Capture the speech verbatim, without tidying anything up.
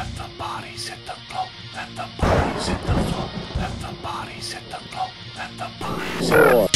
Let the bodies hit the floor. Let the bodies hit the floor. Let the bodies hit the floor. Let the bodies hit the floor.